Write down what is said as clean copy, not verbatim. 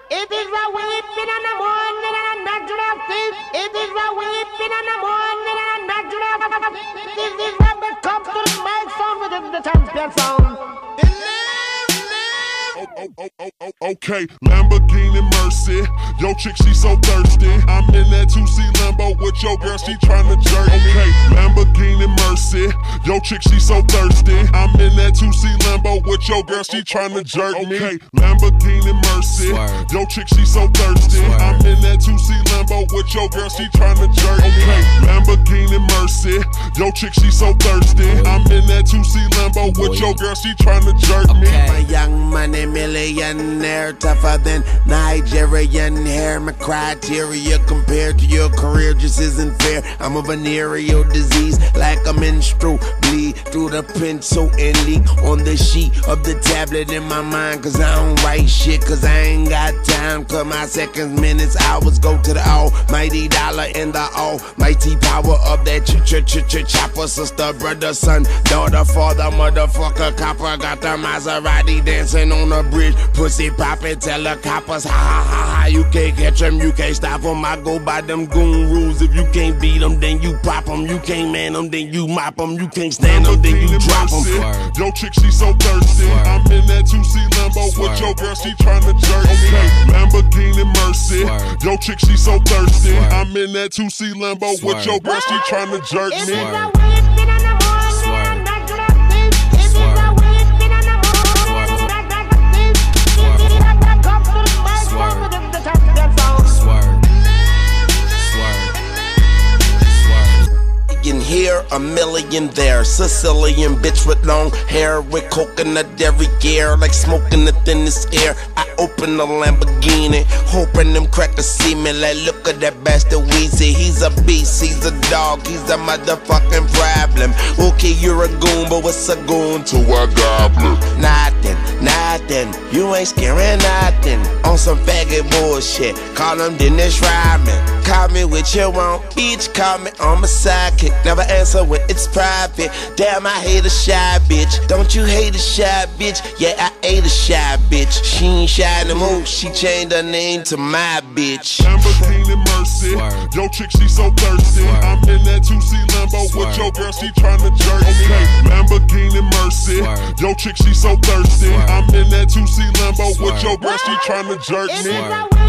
It is a weeping in the morning and a natural thief. It is a weeping in the morning and a natural thief. This is when we come to the mic sound with the champion sound. Okay, Lamborghini Mercy. Yo chick, she so thirsty. I'm in that 2C Lambo with your girl, she tryna jerk. Okay, Lamborghini Mercy. Yo chick, she so thirsty. I'm in that 2C Lambo with your girl, she tryna jerk me. Okay, Lamborghini Mercy. Yo chick, she so thirsty. I'm in that 2C Lambo with your girl, she tryna jerk. Okay, Lamborghini Mercy. Yo chick, she so thirsty. I'm in that 2C Lambo with your girl, she tryna jerk me. My young money millionaire, tougher than Nigerian hair. My criteria compared to your career just isn't fair. I'm a venereal disease, like a menstrual bleed through the pencil and leak on the sheet of the tablet in my mind. Cause I don't write shit, cause I ain't got time. Cause my seconds, minutes, hours go to the almighty dollar and the almighty power of that chopper. Sister, brother, son, daughter, father, motherfucker, copper. Got the Maserati dancing on the bridge, pussy poppin', tell the coppers, ha ha ha ha. You can't catch them, you can't stop them. I go by them goon rules. If you can't beat them, then you pop them. You can't man them, then you mop them. You can't stand them, then you drop them. Yo chick, she so thirsty. I'm in that 2C Lambo with your girl, she tryna jerk. Okay, Lamborghini Mercy. Yo chick, she so thirsty. I'm in that 2C Lambo with your girl, she tryna jerk me. Here, a million there. Sicilian bitch with long hair, with coconut every gear, like smoking the thinnest air. I open the Lamborghini, hoping them crackers see me. Like, look at that bastard Weezy. He's a beast, he's a dog, he's a motherfucking problem. Okay, you're a goon, but what's a goon to a goblin? Nothing, you ain't scaring nothing. On some faggot bullshit, call him Dennis Rodman. Call me what you want, bitch, call me on my sidekick. Never answer when it's private. Damn, I hate a shy bitch. Don't you hate a shy bitch? Yeah, I hate a shy bitch. She ain't shy no more, she changed her name to my bitch. Lamborghini Mercy. Yo chick, she so thirsty. I'm in that 2C Lambo with your girl, she tryna jerk. Okay, Lamborghini Mercy. Yo chick, she so thirsty. I'm in that 2C Lambo with your girl, she tryna jerk me.